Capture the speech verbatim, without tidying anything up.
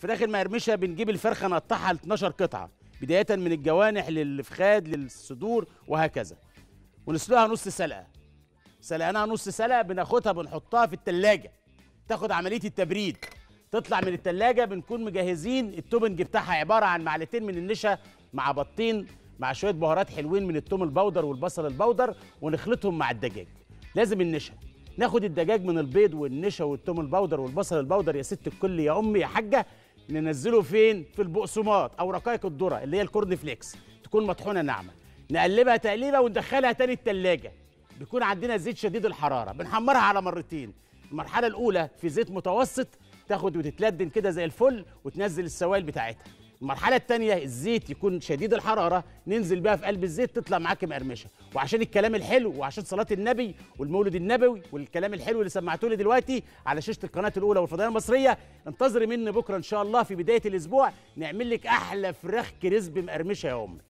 الفراخ المقرمشه بنجيب الفرخه نقطعها ل اتناشر قطعه، بدايه من الجوانح للفخاد للصدور وهكذا، ونسلقها نص سلقه. سلقناها نص سلقه بناخدها بنحطها في التلاجة تاخد عمليه التبريد. تطلع من التلاجة بنكون مجهزين التوبنج بتاعها، عباره عن معلقتين من النشا مع بطين مع شويه بهارات حلوين من التوم البودر والبصل البودر، ونخلطهم مع الدجاج. لازم النشا، ناخد الدجاج من البيض والنشا والتوم البودر والبصل البودر يا ست الكل يا امي يا حاجه، ننزله فين؟ في البقسماط او رقائق الذره اللي هي الكورن فليكس، تكون مطحونه ناعمه. نقلبها تقليبه وندخلها تاني التلاجة. بيكون عندنا زيت شديد الحراره، بنحمرها على مرتين. المرحله الاولى في زيت متوسط تاخد وتتلدن كده زي الفل وتنزل السوائل بتاعتها. المرحله الثانيه الزيت يكون شديد الحراره، ننزل بيها في قلب الزيت تطلع معاك مقرمشه. وعشان الكلام الحلو وعشان صلاه النبي والمولد النبوي والكلام الحلو اللي سمعتوه لي دلوقتي على شاشه القناه الاولى والفضائيه المصريه، انتظري مني بكره ان شاء الله في بدايه الاسبوع نعمل لك احلى فراخ كريسبي مقرمشه يا امي.